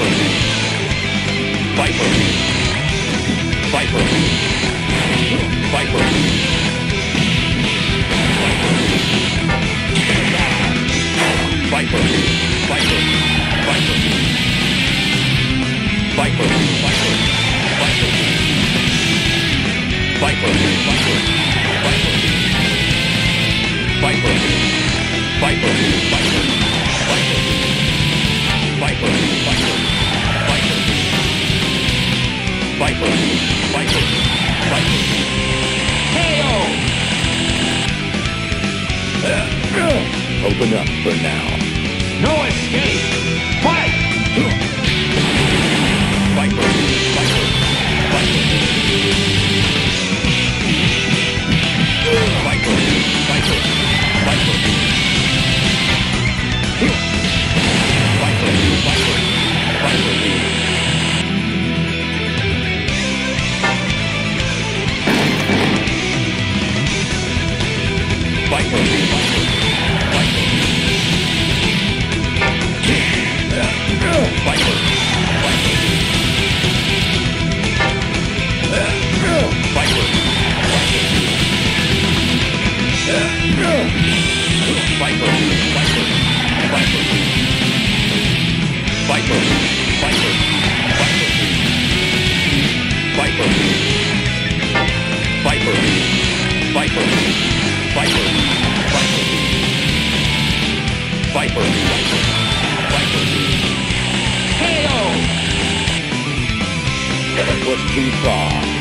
Viper. Viper. Viper. Viper. Viper. Viper. Viper. Viper. Viper. Viper. Viper. Viper. Viper. Viper. Viper. Viper. Viper. Viper. Viper. KO! Open up for now. No escape! Fight! Viper. Viper. Viper. Viper. Viper. Viper. Viper. Viper. Viper. Viper. That was too far.